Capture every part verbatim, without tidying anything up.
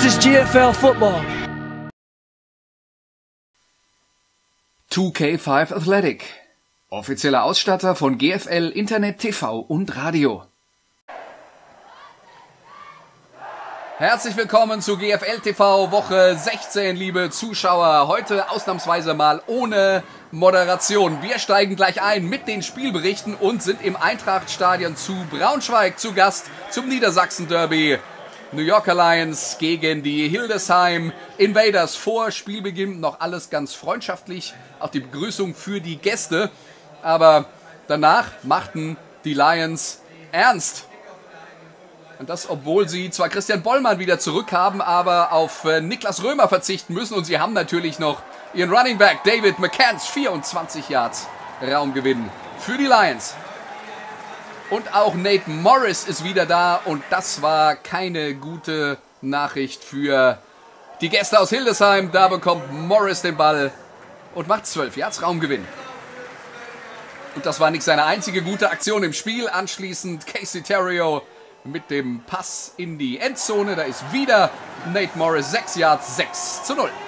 is G F L Football. zwei K fünf Athletic. Offizieller Ausstatter von G F L Internet, T V und Radio. Herzlich willkommen zu G F L T V Woche sechzehn, liebe Zuschauer. Heute ausnahmsweise mal ohne Moderation. Wir steigen gleich ein mit den Spielberichten und sind im Eintracht-Stadion zu Braunschweig zu Gast zum Niedersachsen-Derby. New Yorker Lions gegen die Hildesheim Invaders. Vor Spielbeginn noch alles ganz freundschaftlich. Auch die Begrüßung für die Gäste. Aber danach machten die Lions ernst. Und das, obwohl sie zwar Christian Bollmann wieder zurückhaben, aber auf äh, Niklas Römer verzichten müssen. Und sie haben natürlich noch ihren Running Back David McCants, vierundzwanzig Yards Raumgewinn für die Lions. Und auch Nate Morris ist wieder da und das war keine gute Nachricht für die Gäste aus Hildesheim. Da bekommt Morris den Ball und macht zwölf Yards Raumgewinn. Und das war nicht seine einzige gute Aktion im Spiel. Anschließend Casey Terrio mit dem Pass in die Endzone. Da ist wieder Nate Morris, sechs Yards, sechs zu null.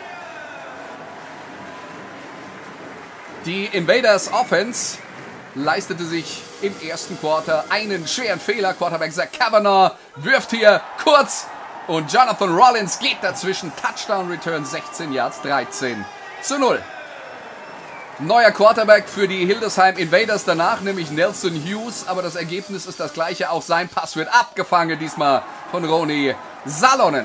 Die Invaders Offense leistete sich im ersten Quarter einen schweren Fehler. Quarterback Zach Kavanaugh wirft hier kurz und Jonathan Rollins geht dazwischen. Touchdown Return, sechzehn Yards, dreizehn zu null. Neuer Quarterback für die Hildesheim Invaders danach, nämlich Nelson Hughes. Aber das Ergebnis ist das gleiche. Auch sein Pass wird abgefangen, diesmal von Roni Salonen.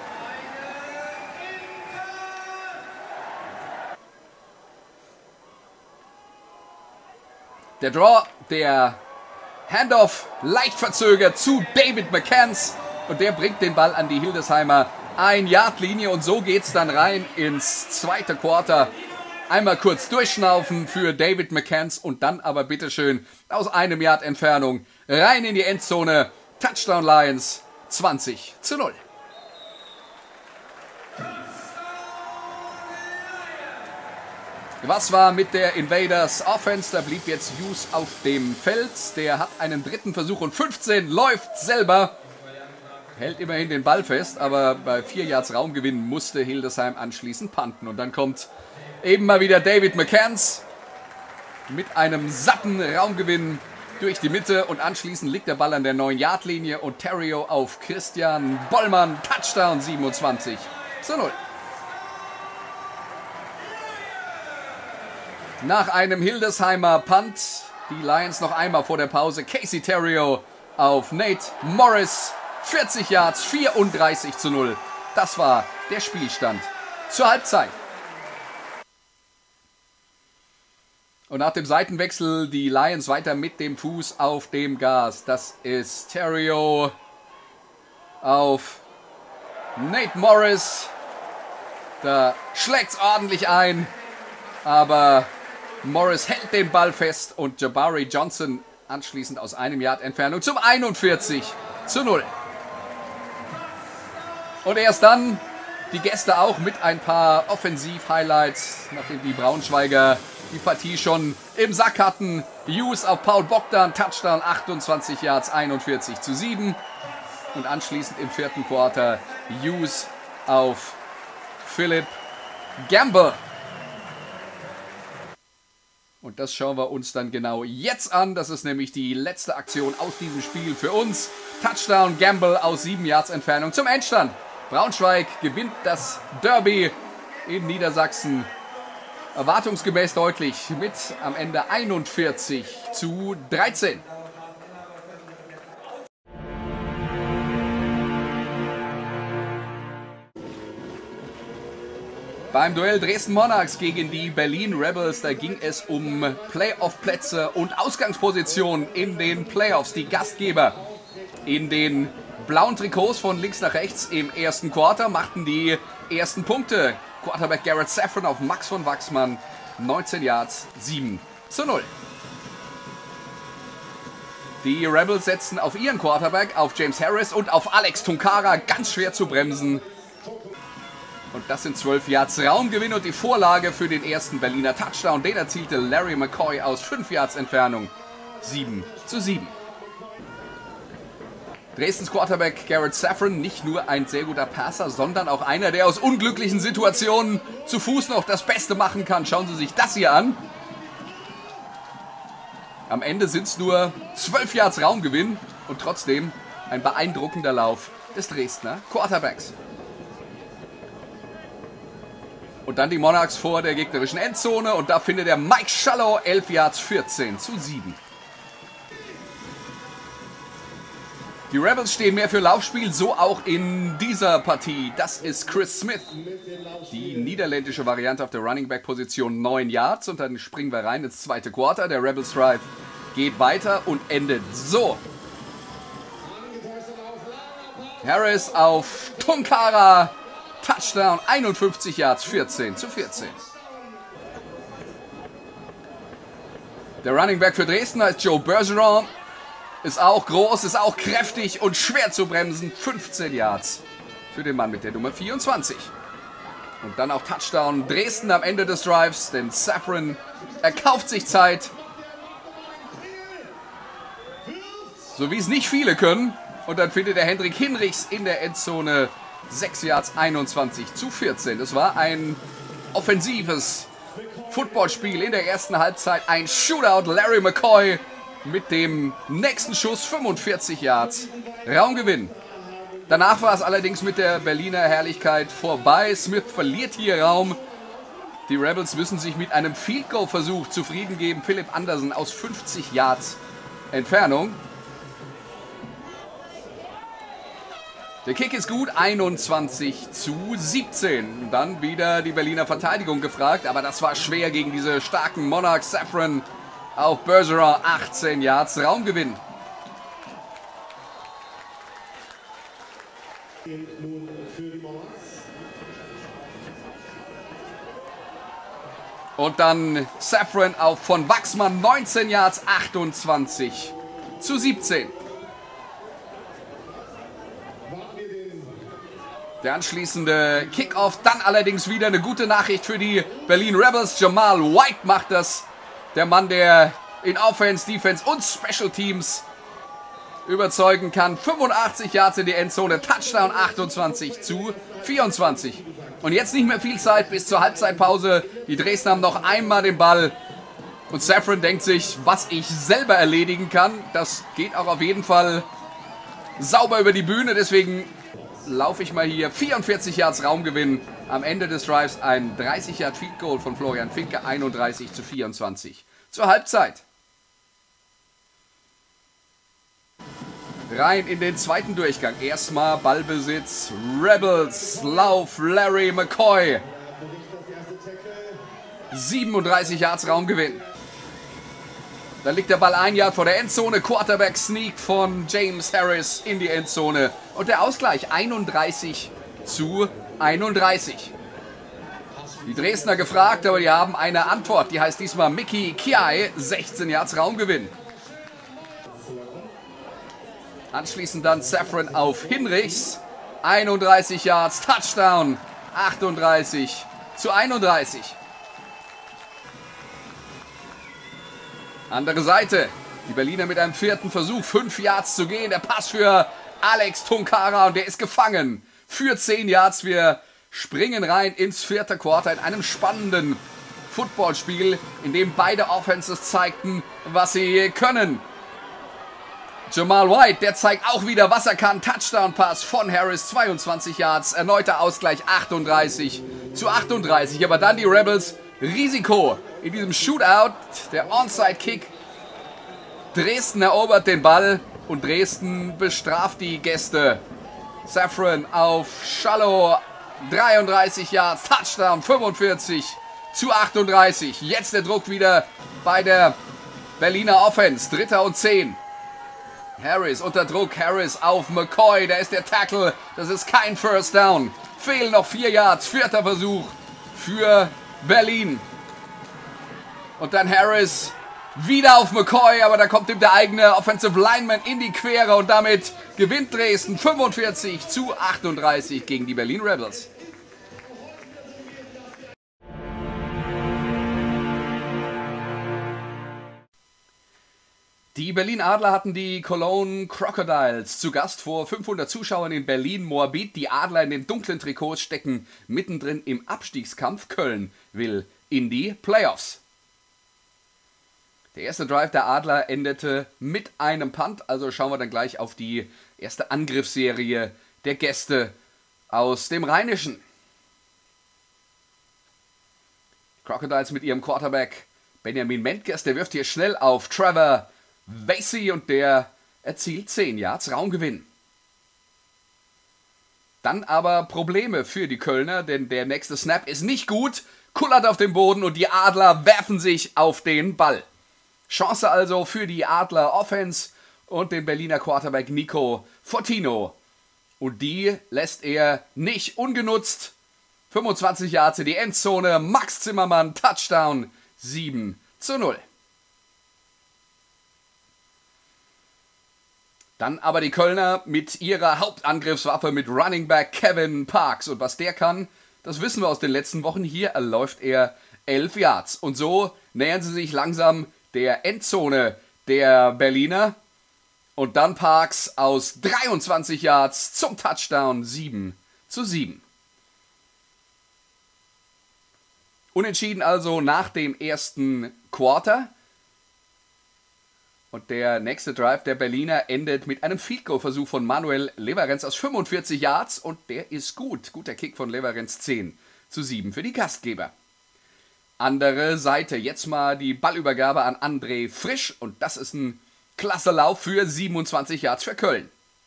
Der Draw, der Handoff leicht verzögert zu David McCants und der bringt den Ball an die Hildesheimer Ein-Yard-Linie und so geht's dann rein ins zweite Quarter. Einmal kurz durchschnaufen für David McCants und dann aber bitteschön aus einem Yard Entfernung rein in die Endzone. Touchdown Lions, zwanzig zu null. Was war mit der Invaders Offense? Da blieb jetzt Hughes auf dem Feld. Der hat einen dritten Versuch und fünfzehn, läuft selber. Hält immerhin den Ball fest, aber bei vier Yards Raumgewinn musste Hildesheim anschließend punten. Und dann kommt eben mal wieder David McCants mit einem satten Raumgewinn durch die Mitte. Und anschließend liegt der Ball an der neun Yard Linie und Terrio auf Christian Bollmann. Touchdown, siebenundzwanzig zu null. Nach einem Hildesheimer Punt, die Lions noch einmal vor der Pause. Casey Terrio auf Nate Morris, vierzig Yards, vierunddreißig zu null. Das war der Spielstand zur Halbzeit. Und nach dem Seitenwechsel die Lions weiter mit dem Fuß auf dem Gas. Das ist Terrio auf Nate Morris. Da schlägt's ordentlich ein, aber Morris hält den Ball fest und Jabari Johnson anschließend aus einem Yard Entfernung zum einundvierzig zu null. Und erst dann die Gäste auch mit ein paar Offensiv-Highlights, nachdem die Braunschweiger die Partie schon im Sack hatten. Hughes auf Paul Bogdan, Touchdown, achtundzwanzig Yards, einundvierzig zu sieben. Und anschließend im vierten Quarter Hughes auf Philip Gamble. Und das schauen wir uns dann genau jetzt an. Das ist nämlich die letzte Aktion aus diesem Spiel für uns. Touchdown Gamble aus sieben Yards Entfernung zum Endstand. Braunschweig gewinnt das Derby in Niedersachsen erwartungsgemäß deutlich mit am Ende einundvierzig zu dreizehn. Beim Duell Dresden Monarchs gegen die Berlin Rebels, da ging es um Playoff-Plätze und Ausgangspositionen in den Playoffs. Die Gastgeber in den blauen Trikots von links nach rechts im ersten Quarter machten die ersten Punkte. Quarterback Garrett Saffron auf Max von Wachsmann, neunzehn Yards, sieben zu null. Die Rebels setzten auf ihren Quarterback, auf James Harris und auf Alex Tunkara, ganz schwer zu bremsen. Und das sind zwölf Yards Raumgewinn und die Vorlage für den ersten Berliner Touchdown. Den erzielte Larry McCoy aus fünf Yards Entfernung. sieben zu sieben. Dresdens Quarterback Garrett Safran, nicht nur ein sehr guter Passer, sondern auch einer, der aus unglücklichen Situationen zu Fuß noch das Beste machen kann. Schauen Sie sich das hier an. Am Ende sind es nur zwölf Yards Raumgewinn und trotzdem ein beeindruckender Lauf des Dresdner Quarterbacks. Und dann die Monarchs vor der gegnerischen Endzone und da findet der Mike Shallow elf Yards, vierzehn zu sieben. Die Rebels stehen mehr für Laufspiel, so auch in dieser Partie. Das ist Chris Smith, die niederländische Variante auf der Running Back Position, neun Yards. Und dann springen wir rein ins zweite Quarter. Der Rebels Drive geht weiter und endet so. Harris auf Tunkara, Touchdown, einundfünfzig Yards, vierzehn zu vierzehn. Der Running Back für Dresden heißt Joe Bergeron. Ist auch groß, ist auch kräftig und schwer zu bremsen. fünfzehn Yards für den Mann mit der Nummer vierundzwanzig. Und dann auch Touchdown Dresden am Ende des Drives, denn Safran erkauft sich Zeit. So wie es nicht viele können. Und dann findet der Hendrik Hinrichs in der Endzone sechs Yards, einundzwanzig zu vierzehn. Das war ein offensives Footballspiel in der ersten Halbzeit. Ein Shootout. Larry McCoy mit dem nächsten Schuss, fünfundvierzig Yards, Raumgewinn. Danach war es allerdings mit der Berliner Herrlichkeit vorbei. Smith verliert hier Raum. Die Rebels müssen sich mit einem Field Goal Versuch zufrieden geben. Philipp Andersen aus fünfzig Yards Entfernung. Der Kick ist gut, einundzwanzig zu siebzehn. Dann wieder die Berliner Verteidigung gefragt, aber das war schwer gegen diese starken Monarchs. Safran auf Bergeron, achtzehn Yards, Raumgewinn. Und dann Safran auf von Wachsmann, neunzehn Yards, achtundzwanzig zu siebzehn. Der anschließende Kickoff, dann allerdings wieder eine gute Nachricht für die Berlin Rebels. Jamal White macht das. Der Mann, der in Offense, Defense und Special Teams überzeugen kann. fünfundachtzig Yards in die Endzone, Touchdown, achtundzwanzig zu vierundzwanzig. Und jetzt nicht mehr viel Zeit bis zur Halbzeitpause. Die Dresdner haben noch einmal den Ball. Und Safran denkt sich, was ich selber erledigen kann, das geht auch auf jeden Fall sauber über die Bühne. Deswegen laufe ich mal hier. vierundvierzig Yards Raumgewinn. Am Ende des Drives ein dreißig Yard Field Goal von Florian Finke, einunddreißig zu vierundzwanzig. Zur Halbzeit. Rein in den zweiten Durchgang. Erstmal Ballbesitz. Rebels, Lauf, Larry McCoy. siebenunddreißig Yards Raumgewinn. Dann liegt der Ball ein Yard vor der Endzone. Quarterback sneakt von James Harris in die Endzone. Und der Ausgleich einunddreißig zu einunddreißig. Die Dresdner gefragt, aber die haben eine Antwort. Die heißt diesmal Mickey Kiai. sechzehn Yards Raumgewinn. Anschließend dann Safran auf Hinrichs. einunddreißig Yards, Touchdown. achtunddreißig zu einunddreißig. Andere Seite. Die Berliner mit einem vierten Versuch. fünf Yards zu gehen. Der Pass für Alex Tunkara und der ist gefangen. Für zehn Yards. Wir springen rein ins vierte Quarter in einem spannenden Footballspiel, in dem beide Offenses zeigten, was sie können. Jamal White, der zeigt auch wieder, was er kann. Touchdown-Pass von Harris, zweiundzwanzig Yards. Erneuter Ausgleich, achtunddreißig zu achtunddreißig. Aber dann die Rebels, Risiko in diesem Shootout. Der Onside-Kick. Dresden erobert den Ball und Dresden bestraft die Gäste. Safran auf Shallow, dreiunddreißig Yards. Touchdown, fünfundvierzig zu achtunddreißig. Jetzt der Druck wieder bei der Berliner Offense. Dritter und zehn. Harris unter Druck, Harris auf McCoy, da ist der Tackle, das ist kein First Down. Fehlen noch vier Yards, vierter Versuch für Berlin. Und dann Harris wieder auf McCoy, aber da kommt ihm der eigene Offensive Lineman in die Quere und damit gewinnt Dresden fünfundvierzig zu achtunddreißig gegen die Berlin Rebels. Die Berlin Adler hatten die Cologne Crocodiles zu Gast vor fünfhundert Zuschauern in Berlin-Moabit. Die Adler in den dunklen Trikots stecken mittendrin im Abstiegskampf. Köln will in die Playoffs. Der erste Drive der Adler endete mit einem Punt, also schauen wir dann gleich auf die erste Angriffsserie der Gäste aus dem Rheinischen. Crocodiles mit ihrem Quarterback Benjamin Mentges, der wirft hier schnell auf Trevor Vasey und der erzielt zehn Yards Raumgewinn. Dann aber Probleme für die Kölner, denn der nächste Snap ist nicht gut, kullert auf dem Boden und die Adler werfen sich auf den Ball. Chance also für die Adler Offense und den Berliner Quarterback Nico Fortino. Und die lässt er nicht ungenutzt. fünfundzwanzig Yards in die Endzone, Max Zimmermann, Touchdown, sieben zu null. Dann aber die Kölner mit ihrer Hauptangriffswaffe mit Running Back Kevin Parks. Und was der kann, das wissen wir aus den letzten Wochen. Hier erläuft er elf Yards. Und so nähern sie sich langsam der Endzone der Berliner. Und dann Parks aus dreiundzwanzig Yards zum Touchdown, sieben zu sieben. Unentschieden also nach dem ersten Quarter. Und der nächste Drive der Berliner endet mit einem Field-Goal-Versuch von Manuel Leverenz aus fünfundvierzig Yards. Und der ist gut. Guter Kick von Leverenz, zehn zu sieben für die Gastgeber. Andere Seite. Jetzt mal die Ballübergabe an André Frisch. Und das ist ein klasse Lauf für siebenundzwanzig Yards für Köln.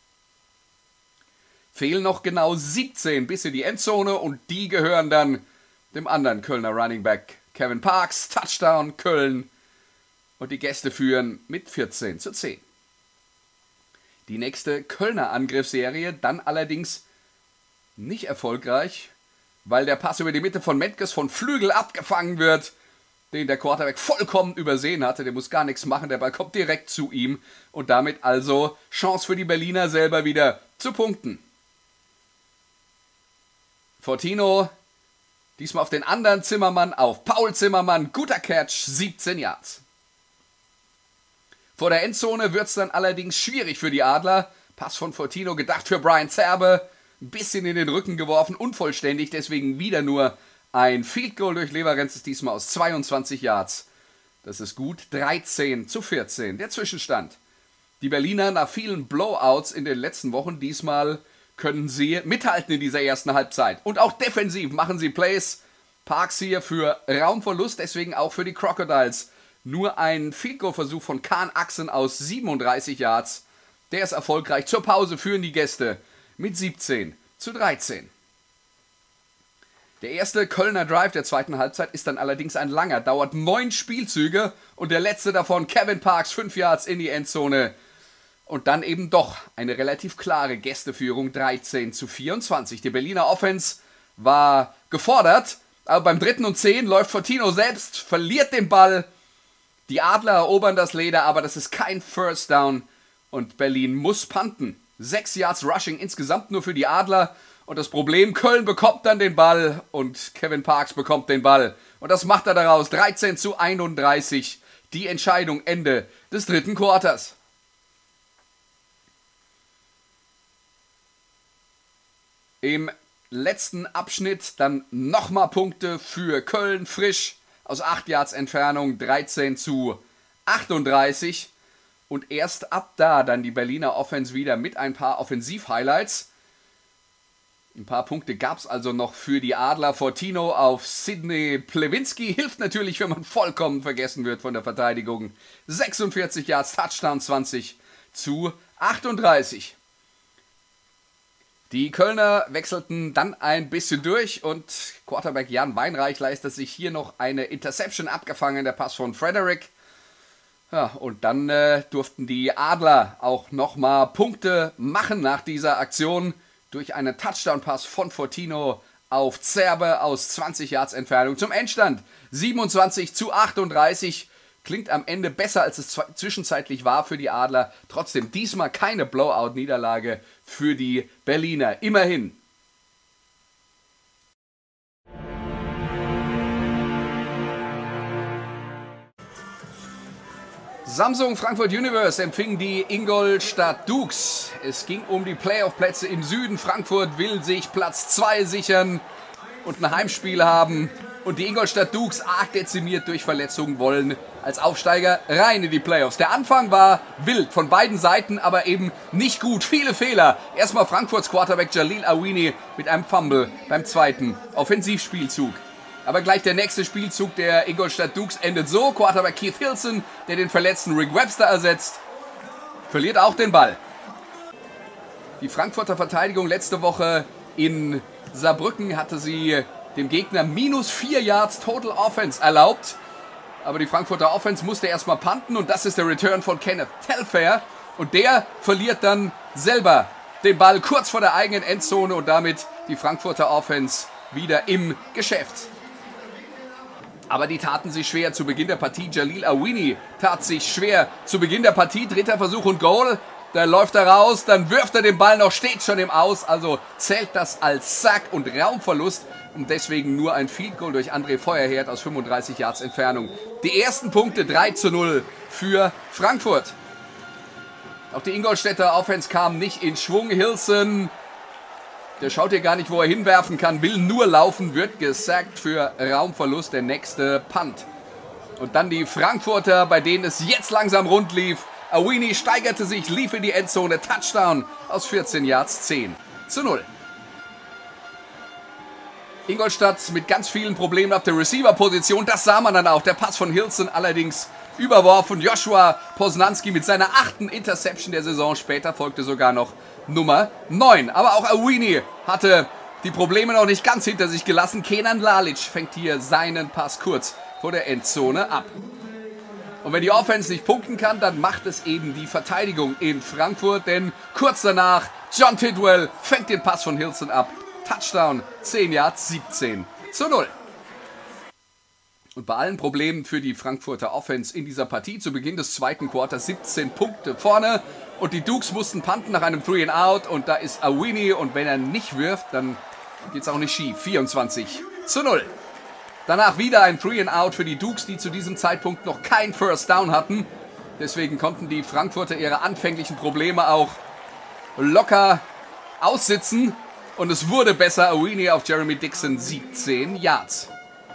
Fehlen noch genau siebzehn bis in die Endzone. Und die gehören dann dem anderen Kölner Running Back Kevin Parks. Touchdown Köln. Und die Gäste führen mit vierzehn zu zehn. Die nächste Kölner Angriffsserie dann allerdings nicht erfolgreich, weil der Pass über die Mitte von Mentges von Flügel abgefangen wird, den der Quarterback vollkommen übersehen hatte. Der muss gar nichts machen, der Ball kommt direkt zu ihm. Und damit also Chance für die Berliner selber wieder zu punkten. Fortino, diesmal auf den anderen Zimmermann, auf Paul Zimmermann. Guter Catch, siebzehn Yards. Vor der Endzone wird es dann allerdings schwierig für die Adler. Pass von Fortino gedacht für Brian Zerbe. Ein bisschen in den Rücken geworfen, unvollständig. Deswegen wieder nur ein Field Goal durch Leverenz, ist diesmal aus zweiundzwanzig Yards. Das ist gut, dreizehn zu vierzehn. Der Zwischenstand. Die Berliner nach vielen Blowouts in den letzten Wochen. Diesmal können sie mithalten in dieser ersten Halbzeit. Und auch defensiv machen sie Plays. Parks hier für Raumverlust, deswegen auch für die Crocodiles. Nur ein Field-Goal-Versuch von Kahn Axen aus siebenunddreißig Yards. Der ist erfolgreich. Zur Pause führen die Gäste mit siebzehn zu dreizehn. Der erste Kölner Drive der zweiten Halbzeit ist dann allerdings ein langer. Dauert neun Spielzüge und der letzte davon Kevin Parks, fünf Yards in die Endzone. Und dann eben doch eine relativ klare Gästeführung, dreizehn zu vierundzwanzig. Die Berliner Offense war gefordert, aber beim dritten und zehn läuft Fortino selbst, verliert den Ball. Die Adler erobern das Leder, aber das ist kein First Down und Berlin muss punten. Sechs Yards Rushing insgesamt nur für die Adler und das Problem, Köln bekommt dann den Ball und Kevin Parks bekommt den Ball. Und das macht er daraus, dreizehn zu einunddreißig, die Entscheidung Ende des dritten Quarters. Im letzten Abschnitt dann nochmal Punkte für Köln, Frisch. Aus acht Yards Entfernung, dreizehn zu achtunddreißig. Und erst ab da dann die Berliner Offense wieder mit ein paar Offensiv-Highlights. Ein paar Punkte gab es also noch für die Adler. Fortino auf Sidney Plewinski hilft natürlich, wenn man vollkommen vergessen wird von der Verteidigung. sechsundvierzig Yards, Touchdown, zwanzig zu achtunddreißig. Die Kölner wechselten dann ein bisschen durch und Quarterback Jan Weinreich leistet sich hier noch eine Interception abgefangen, der Pass von Frederick. Ja, und dann äh, durften die Adler auch nochmal Punkte machen nach dieser Aktion durch einen Touchdown-Pass von Fortino auf Zerbe aus zwanzig Yards Entfernung zum Endstand. siebenundzwanzig zu achtunddreißig. Klingt am Ende besser, als es zwischenzeitlich war für die Adler. Trotzdem diesmal keine Blowout-Niederlage für die Berliner. Immerhin. Samsung Frankfurt Universe empfing die Ingolstadt Dukes. Es ging um die Playoff-Plätze im Süden. Frankfurt will sich Platz zwei sichern und ein Heimspiel haben. Und die Ingolstadt Dukes, arg dezimiert durch Verletzungen, wollen als Aufsteiger rein in die Playoffs. Der Anfang war wild von beiden Seiten, aber eben nicht gut. Viele Fehler. Erstmal Frankfurts Quarterback Jalil Awini mit einem Fumble beim zweiten Offensivspielzug. Aber gleich der nächste Spielzug der Ingolstadt Dukes endet so. Quarterback Keith Hilson, der den verletzten Rick Webster ersetzt, verliert auch den Ball. Die Frankfurter Verteidigung letzte Woche in Saarbrücken hatte sie dem Gegner minus vier Yards Total Offense erlaubt. Aber die Frankfurter Offense musste erstmal punten und das ist der Return von Kenneth Telfair. Und der verliert dann selber den Ball kurz vor der eigenen Endzone und damit die Frankfurter Offense wieder im Geschäft. Aber die taten sich schwer zu Beginn der Partie. Jalil Awini tat sich schwer zu Beginn der Partie. Dritter Versuch und Goal. Da läuft er raus, dann wirft er den Ball noch, steht schon im Aus. Also zählt das als Sack und Raumverlust. Und deswegen nur ein Field Goal durch André Feuerherd aus fünfunddreißig Yards Entfernung. Die ersten Punkte drei zu null für Frankfurt. Auch die Ingolstädter Offense kam nicht in Schwung. Hilson, der schaut hier gar nicht, wo er hinwerfen kann, will nur laufen, wird gesackt für Raumverlust, der nächste Punt. Und dann die Frankfurter, bei denen es jetzt langsam rund lief. Awini steigerte sich, lief in die Endzone, Touchdown aus vierzehn Yards, zehn zu null. Ingolstadt mit ganz vielen Problemen auf der Receiver-Position, das sah man dann auch. Der Pass von Hilson allerdings überworfen. Joshua Poznanski mit seiner achten Interception der Saison. Später folgte sogar noch Nummer neun. Aber auch Awini hatte die Probleme noch nicht ganz hinter sich gelassen. Kenan Lalic fängt hier seinen Pass kurz vor der Endzone ab. Und wenn die Offense nicht punkten kann, dann macht es eben die Verteidigung in Frankfurt. Denn kurz danach, John Tidwell fängt den Pass von Hilson ab. Touchdown, zehn Yards, siebzehn zu null. Und bei allen Problemen für die Frankfurter Offense in dieser Partie zu Beginn des zweiten Quarters siebzehn Punkte vorne. Und die Dukes mussten punten nach einem Three and Out. Und da ist Awini. Und wenn er nicht wirft, dann geht es auch nicht schief. vierundzwanzig zu null. Danach wieder ein Three and Out für die Dukes, die zu diesem Zeitpunkt noch kein First Down hatten. Deswegen konnten die Frankfurter ihre anfänglichen Probleme auch locker aussitzen. Und es wurde besser. Awini auf Jeremy Dixon, siebzehn Yards.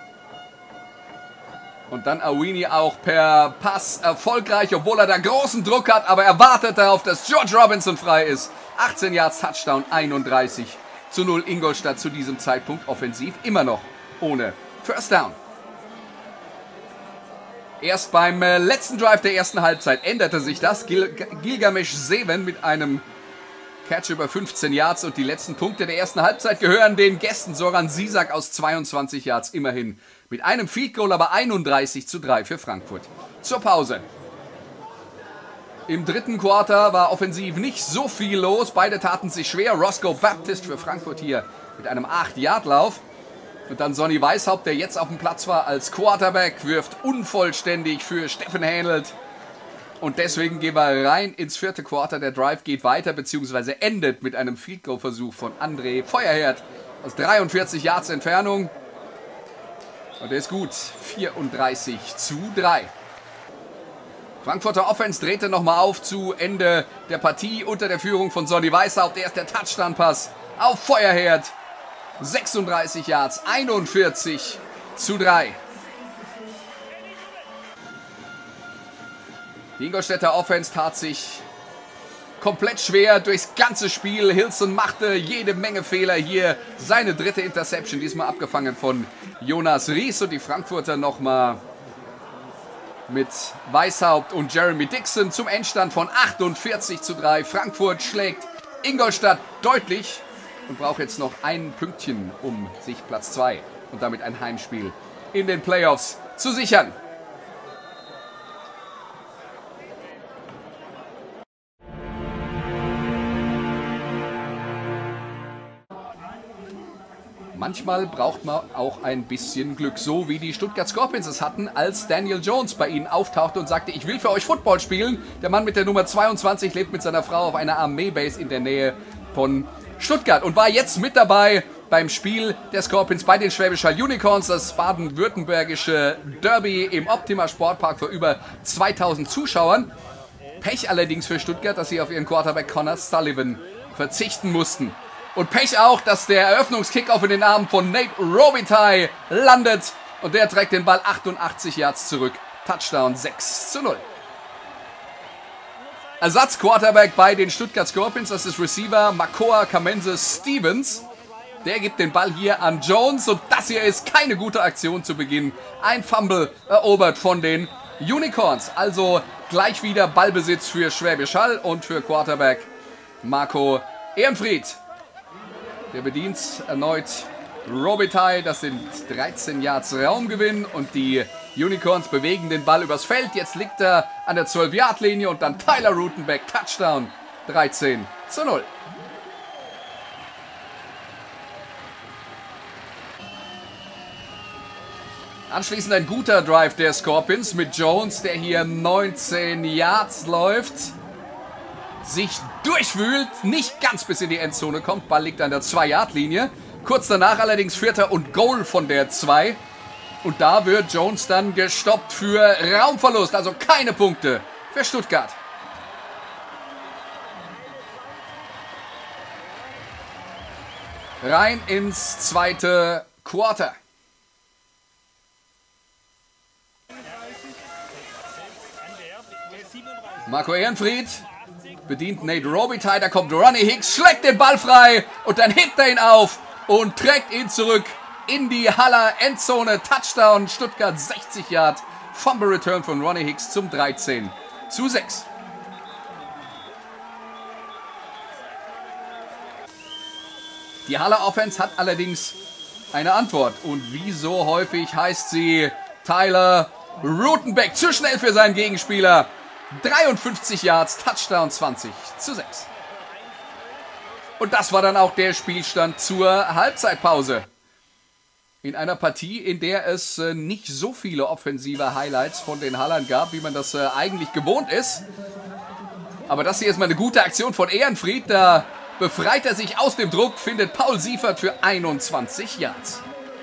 Und dann Awini auch per Pass erfolgreich, obwohl er da großen Druck hat. Aber er wartet darauf, dass George Robinson frei ist. achtzehn Yards, Touchdown, einunddreißig zu null. Ingolstadt zu diesem Zeitpunkt offensiv immer noch ohne First Down. Erst beim letzten Drive der ersten Halbzeit änderte sich das. Gil Gilgamesh Seven mit einem Catch über fünfzehn Yards und die letzten Punkte der ersten Halbzeit gehören den Gästen. Soran Sisak aus zweiundzwanzig Yards immerhin mit einem Field Goal, aber einunddreißig zu drei für Frankfurt. Zur Pause. Im dritten Quarter war offensiv nicht so viel los. Beide taten sich schwer. Roscoe Baptist für Frankfurt hier mit einem acht Yard Lauf. Und dann Sonny Weishaupt, der jetzt auf dem Platz war als Quarterback, wirft unvollständig für Steffen Hähnelt. Und deswegen gehen wir rein ins vierte Quarter. Der Drive geht weiter, beziehungsweise endet mit einem Field Goal Versuch von André Feuerherd aus dreiundvierzig Yards Entfernung. Und der ist gut. vierunddreißig zu drei. Frankfurter Offense drehte nochmal auf zu Ende der Partie unter der Führung von Sonny Weishaupt. Der ist der Touchdown-Pass auf Feuerherd. sechsunddreißig Yards, einundvierzig zu drei. Die Ingolstädter Offense tat sich komplett schwer durchs ganze Spiel. Hilson machte jede Menge Fehler hier. Seine dritte Interception, diesmal abgefangen von Jonas Ries. Und die Frankfurter nochmal mit Weishaupt und Jeremy Dixon zum Endstand von achtundvierzig zu drei. Frankfurt schlägt Ingolstadt deutlich und braucht jetzt noch ein Pünktchen, um sich Platz zwei und damit ein Heimspiel in den Playoffs zu sichern. Manchmal braucht man auch ein bisschen Glück, so wie die Stuttgart Scorpions es hatten, als Daniel Jones bei ihnen auftauchte und sagte, ich will für euch Football spielen. Der Mann mit der Nummer zweiundzwanzig lebt mit seiner Frau auf einer Armeebase in der Nähe von Stuttgart und war jetzt mit dabei beim Spiel der Scorpions bei den Schwäbisch Hall Unicorns, das baden-württembergische Derby im Optima Sportpark vor über zweitausend Zuschauern. Pech allerdings für Stuttgart, dass sie auf ihren Quarterback Connor Sullivan verzichten mussten. Und Pech auch, dass der Eröffnungskickoff in den Armen von Nate Robitaille landet. Und der trägt den Ball achtundachtzig Yards zurück. Touchdown sechs zu null. Ersatz-Quarterback bei den Stuttgart Scorpions, das ist Receiver Makoa Kamense Stevens. Der gibt den Ball hier an Jones und das hier ist keine gute Aktion zu Beginn. Ein Fumble erobert von den Unicorns. Also gleich wieder Ballbesitz für Schwäbisch Hall und für Quarterback Marco Ehrenfried. Der bedient erneut Robitaille, das sind dreizehn Yards Raumgewinn und die Unicorns bewegen den Ball übers Feld. Jetzt liegt er an der zwölf Yard Linie und dann Tyler Rutenbeck, Touchdown, dreizehn zu null. Anschließend ein guter Drive der Scorpions mit Jones, der hier neunzehn Yards läuft, sich durchwühlt, nicht ganz bis in die Endzone kommt. Ball liegt an der zwei Yard Linie. Kurz danach allerdings Vierter und Goal von der zwei. Und da wird Jones dann gestoppt für Raumverlust. Also keine Punkte für Stuttgart. Rein ins zweite Quarter. Marco Ehrenfried bedient Nate Robitaille, da kommt Ronnie Hicks, schlägt den Ball frei und dann hebt er ihn auf und trägt ihn zurück in die Haller Endzone. Touchdown Stuttgart, sechzig Yard, Fumble Return von Ronnie Hicks zum dreizehn zu sechs. Die Haller Offense hat allerdings eine Antwort und wie so häufig heißt sie Tyler Rutenbeck, zu schnell für seinen Gegenspieler. dreiundfünfzig Yards, Touchdown zwanzig zu sechs. Und das war dann auch der Spielstand zur Halbzeitpause. In einer Partie, in der es äh, nicht so viele offensive Highlights von den Hallern gab, wie man das äh, eigentlich gewohnt ist. Aber das hier ist mal eine gute Aktion von Ehrenfried. Da befreit er sich aus dem Druck, findet Paul Siefert für einundzwanzig Yards.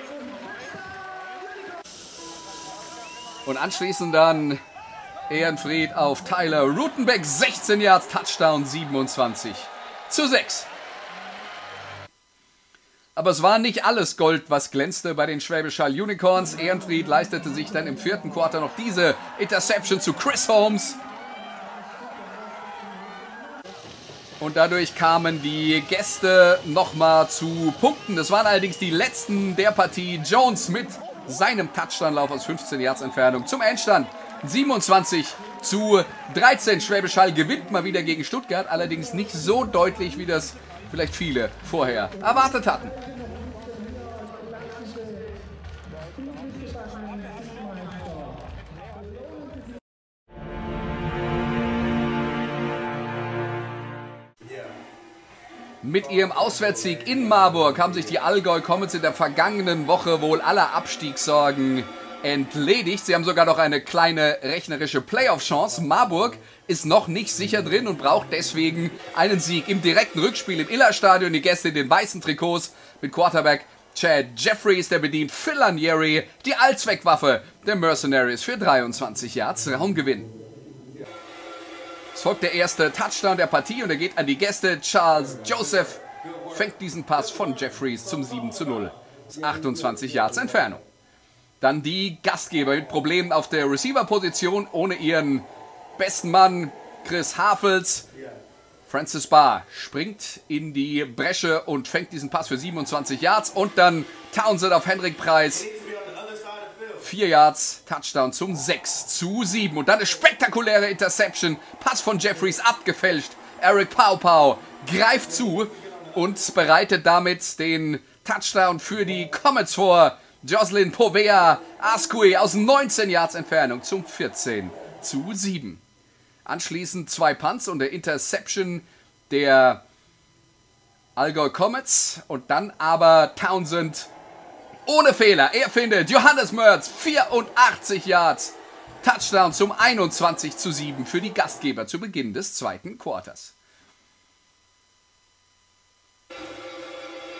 Und anschließend dann Ehrenfried auf Tyler Rutenbeck, sechzehn Yards, Touchdown, siebenundzwanzig zu sechs. Aber es war nicht alles Gold, was glänzte bei den Schwäbisch Hall Unicorns. Ehrenfried leistete sich dann im vierten Quarter noch diese Interception zu Chris Holmes. Und dadurch kamen die Gäste nochmal zu Punkten. Das waren allerdings die letzten der Partie. Jones mit seinem Touchdown-Lauf aus fünfzehn Yards Entfernung zum Endstand. siebenundzwanzig zu dreizehn. Schwäbisch Hall gewinnt mal wieder gegen Stuttgart. Allerdings nicht so deutlich, wie das vielleicht viele vorher erwartet hatten. Mit ihrem Auswärtssieg in Marburg haben sich die Allgäu Comets in der vergangenen Woche wohl aller Abstiegssorgen entledigt. Sie haben sogar noch eine kleine rechnerische Playoff-Chance. Marburg ist noch nicht sicher drin und braucht deswegen einen Sieg. Im direkten Rückspiel im Iller-Stadion die Gäste in den weißen Trikots mit Quarterback Chad Jeffries, der bedient Phil Lanieri, die Allzweckwaffe der Mercenaries für dreiundzwanzig Yards Raumgewinn. Es folgt der erste Touchdown der Partie und er geht an die Gäste. Charles Joseph fängt diesen Pass von Jeffries zum sieben zu null. Das ist achtundzwanzig Yards Entfernung. Dann die Gastgeber mit Problemen auf der Receiver-Position ohne ihren besten Mann Chris Hafels. Francis Barr springt in die Bresche und fängt diesen Pass für siebenundzwanzig Yards. Und dann Townsend auf Henrik Preis. vier Yards, Touchdown zum sechs zu sieben. Und dann eine spektakuläre Interception. Pass von Jeffries abgefälscht. Eric Paupau greift zu und bereitet damit den Touchdown für die Comets vor. Jocelyn Povea Ascui aus neunzehn Yards Entfernung zum vierzehn zu sieben. Anschließend zwei Punts und der Interception der Allgäu Comets. Und dann aber Townsend ohne Fehler. Er findet Johannes Mörz, vierundachtzig Yards. Touchdown zum einundzwanzig zu sieben für die Gastgeber zu Beginn des zweiten Quarters.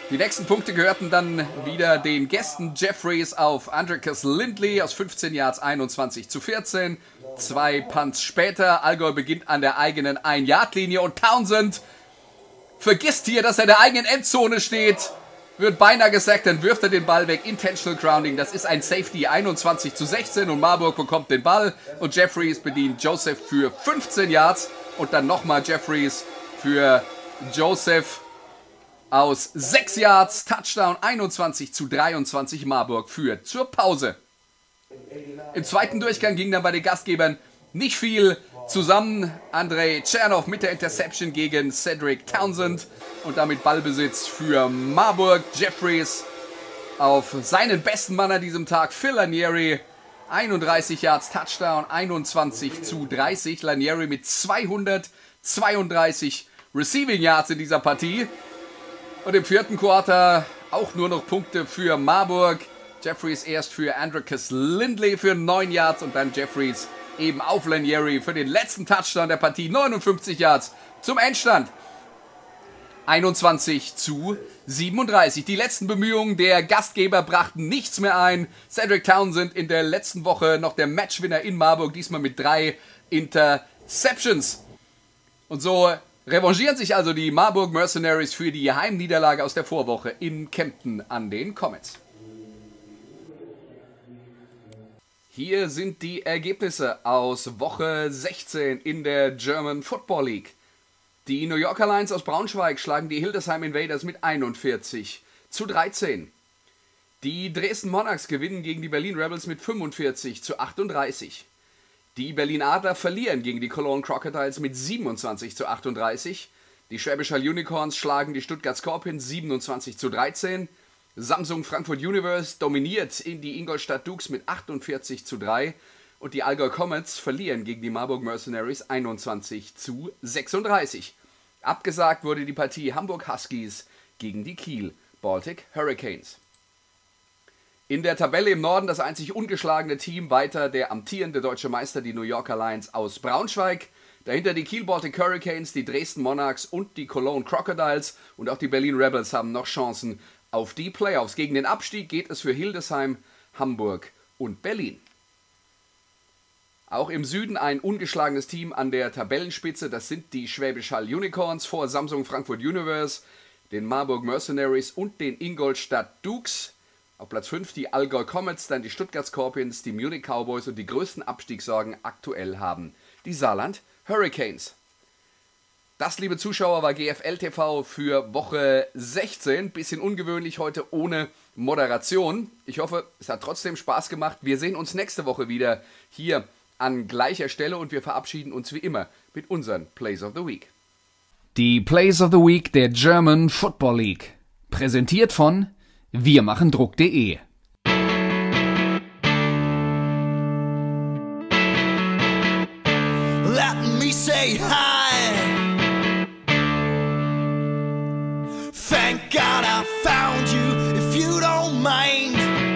Die nächsten Punkte gehörten dann wieder den Gästen. Jeffries auf Andricus Lindley aus fünfzehn Yards, einundzwanzig zu vierzehn. Zwei Punts später. Allgäu beginnt an der eigenen ein-Yard-Linie und Townsend vergisst hier, dass er in der eigenen Endzone steht. Wird beinahe gesackt, dann wirft er den Ball weg. Intentional Grounding, das ist ein Safety, einundzwanzig zu sechzehn und Marburg bekommt den Ball. Und Jeffries bedient Joseph für fünfzehn Yards und dann nochmal Jeffries für Joseph aus sechs Yards. Touchdown, einundzwanzig zu dreiundzwanzig. Marburg führt zur Pause. Im zweiten Durchgang ging dann bei den Gastgebern nicht viel zusammen. Andrei Tschernow mit der Interception gegen Cedric Townsend und damit Ballbesitz für Marburg. Jeffries auf seinen besten Mann an diesem Tag, Phil Lanieri, einunddreißig Yards, Touchdown, einundzwanzig zu dreißig. Lanieri mit zweihundertzweiunddreißig Receiving Yards in dieser Partie. Und im vierten Quarter auch nur noch Punkte für Marburg. Jeffries erst für Andricus Lindley für neun Yards und dann Jeffries eben auf Lanieri für den letzten Touchdown der Partie. neunundfünfzig Yards zum Endstand. einundzwanzig zu siebenunddreißig. Die letzten Bemühungen der Gastgeber brachten nichts mehr ein. Cedric Townsend in der letzten Woche noch der Matchwinner in Marburg, diesmal mit drei Interceptions. Und so revanchieren sich also die Marburg Mercenaries für die Heimniederlage aus der Vorwoche in Kempten an den Comets. Hier sind die Ergebnisse aus Woche sechzehn in der German Football League. Die New Yorker Lions aus Braunschweig schlagen die Hildesheim Invaders mit einundvierzig zu dreizehn. Die Dresden Monarchs gewinnen gegen die Berlin Rebels mit fünfundvierzig zu achtunddreißig. Die Berlin Adler verlieren gegen die Cologne Crocodiles mit siebenundzwanzig zu achtunddreißig. Die Schwäbisch Hall Unicorns schlagen die Stuttgart Scorpions siebenundzwanzig zu dreizehn. Samsung Frankfurt Universe dominiert in die Ingolstadt Dukes mit achtundvierzig zu drei. Und die Allgäu Comets verlieren gegen die Marburg Mercenaries einundzwanzig zu sechsunddreißig. Abgesagt wurde die Partie Hamburg Huskies gegen die Kiel Baltic Hurricanes. In der Tabelle im Norden das einzig ungeschlagene Team weiter der amtierende deutsche Meister, die New Yorker Lions aus Braunschweig. Dahinter die Kiel Baltic Hurricanes, die Dresden Monarchs und die Cologne Crocodiles. Und auch die Berlin Rebels haben noch Chancen auf die Playoffs. Gegen den Abstieg geht es für Hildesheim, Hamburg und Berlin. Auch im Süden ein ungeschlagenes Team an der Tabellenspitze. Das sind die Schwäbisch Hall Unicorns vor Samsung Frankfurt Universe, den Marburg Mercenaries und den Ingolstadt Dukes. Auf Platz fünf die Allgäu Comets, dann die Stuttgart Scorpions, die Munich Cowboys und die größten Abstiegssorgen aktuell haben die Saarland Hurricanes. Das, liebe Zuschauer, war G F L T V für Woche sechzehn. Bisschen ungewöhnlich heute ohne Moderation. Ich hoffe, es hat trotzdem Spaß gemacht. Wir sehen uns nächste Woche wieder hier an gleicher Stelle und wir verabschieden uns wie immer mit unseren Plays of the Week. Die Plays of the Week der German Football League. Präsentiert von wir machen Druck punkt de. Let me say hi. Thank God I found you, if you don't mind.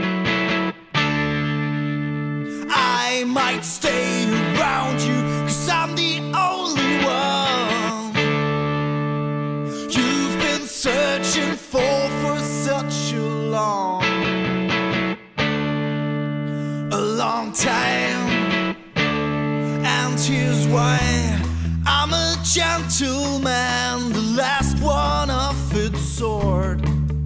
I might stay around you, cause I'm the only one you've been searching for for such a long, a long time. And here's why: I'm a gentleman, the last one of its sort.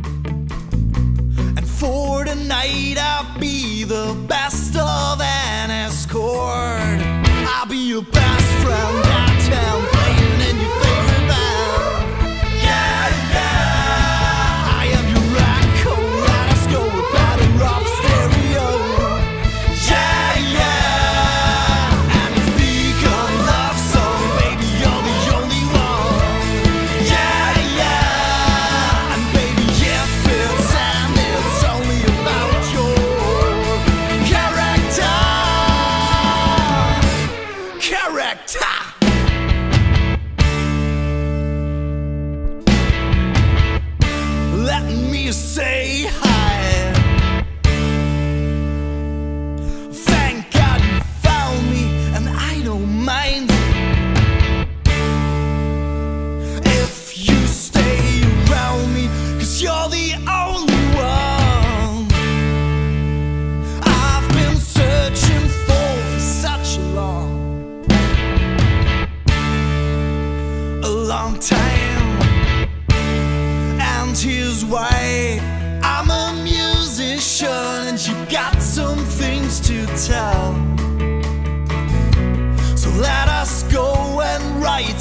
And for tonight I'll be the best of an escort. I'll be your best friend downtown, playing in your favorite band. Yeah, yeah, I am your echo, let us go with better off stereo. Yeah, yeah, and it's begun love song, baby, you're the only one. Yeah, yeah, and baby, if it's and it's only about your character, character.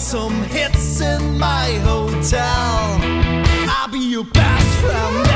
some hits in my hotel. I'll be your best friend.